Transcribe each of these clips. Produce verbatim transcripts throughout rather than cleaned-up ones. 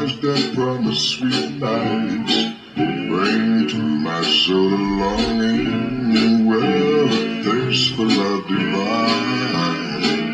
eyes that promise sweet nights bring to my soul a longing and well a thirst for love divine.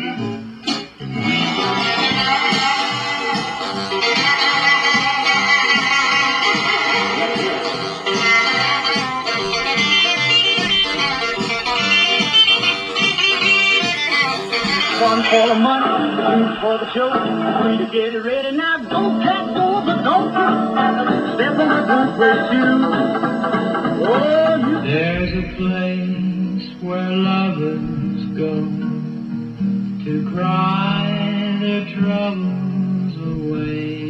One for the money, two for the show, three to get it ready. Now go, cat, go, but don't step in the good way too. Oh, you. There's a place where lovers go to cry their troubles away.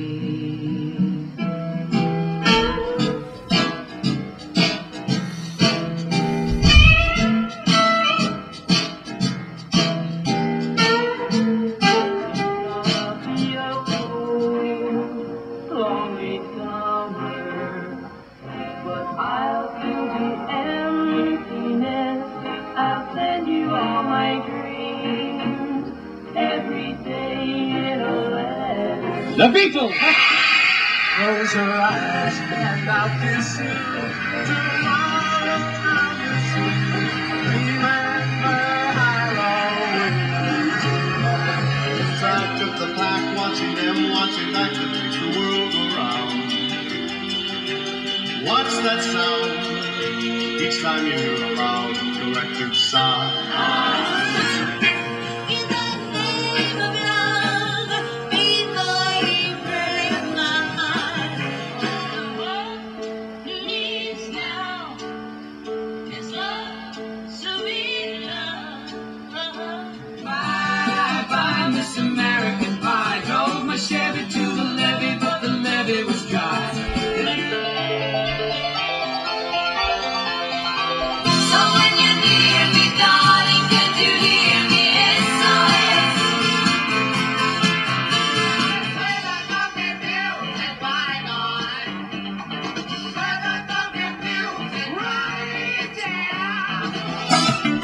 The Beatles! Close her eyes and out this soon. Tomorrow promise you. Remember I'll always love. Track of the pack, watching them, watching back that makes the world go round. What's that sound? Each time you hear a loud, the record sound. American pie. Drove my Chevy to the levee, but the levee was dry. So when you near me, darling, could you hear me? S O S. Where the funky music bygone? Where the funky music right there?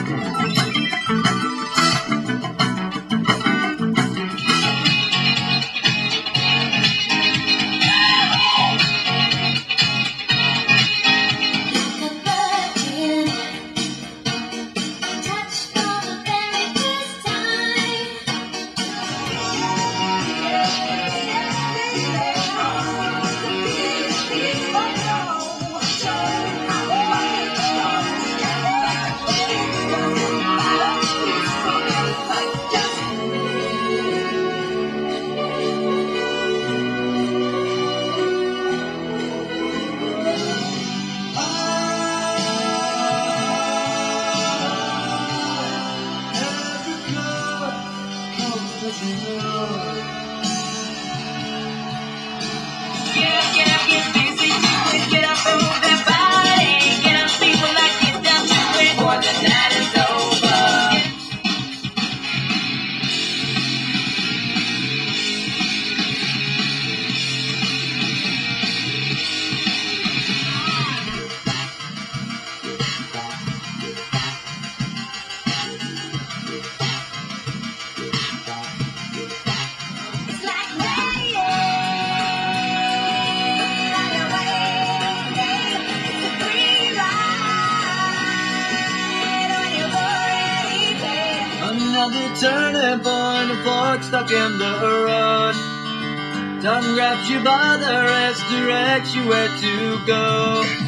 Another turning point, a fork stuck in the road. Tongue grabs you by the wrist, directs you where to go.